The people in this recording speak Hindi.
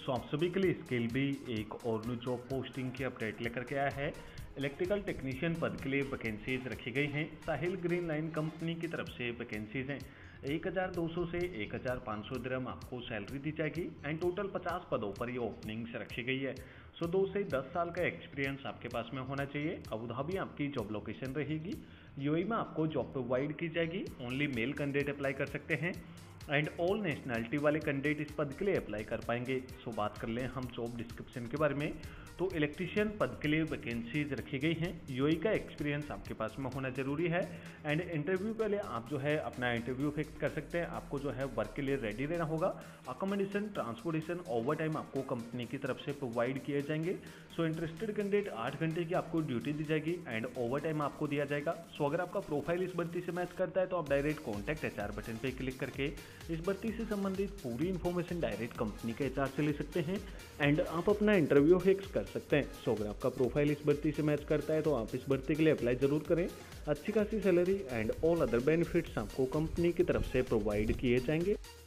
सो आप सभी के लिए इसके लिए भी एक और न्यू जॉब पोस्टिंग की अपडेट लेकर के आया है। इलेक्ट्रिकल टेक्नीशियन पद के लिए वैकेंसीज रखी गई हैं। साहिल ग्रीन लाइन कंपनी की तरफ से वैकेंसीज हैं। 1200 से 1500 दिरहम आपको सैलरी दी जाएगी एंड टोटल 50 पदों पर ये ओपनिंग्स रखी गई है। सो 2 से 10 साल का एक्सपीरियंस आपके पास में होना चाहिए। अबू धाबी आपकी जॉब लोकेशन रहेगी। यूएई में आपको जॉब प्रोवाइड की जाएगी। ओनली मेल कैंडिडेट अप्लाई कर सकते हैं एंड ऑल नेशनैलिटी वाले कैंडिडेट इस पद के लिए अप्लाई कर पाएंगे। सो बात कर लें हम जॉब डिस्क्रिप्शन के बारे में, तो इलेक्ट्रीशियन पद के लिए वैकेंसीज रखी गई हैं। यूएई का एक्सपीरियंस आपके पास में होना जरूरी है एंड इंटरव्यू के लिए आप जो है अपना इंटरव्यू फिक्स कर सकते हैं। आपको जो है वर्क के लिए रेडी रहना होगा। अकोमोडेशन, ट्रांसपोर्टेशन, ओवर टाइम आपको कंपनी की तरफ से प्रोवाइड किए जाएंगे। सो इंटरेस्टेड कैंडिडेट 8 घंटे की आपको ड्यूटी दी जाएगी एंड ओवर टाइम आपको दिया जाएगा। सो अगर आपका प्रोफाइल इस भर्ती से मैच करता है तो आप डायरेक्ट कॉन्टैक्ट एचआर बटन पर क्लिक करके इस भर्ती से संबंधित पूरी इन्फॉर्मेशन डायरेक्ट कंपनी के एचआर से ले सकते हैं एंड आप अपना इंटरव्यू फिक्स कर सकते हैं। सो अगर आपका प्रोफाइल इस भर्ती से मैच करता है तो आप इस भर्ती के लिए अप्लाई जरूर करें। अच्छी खासी salary and all other benefits आपको कंपनी की तरफ से प्रोवाइड किए जाएंगे।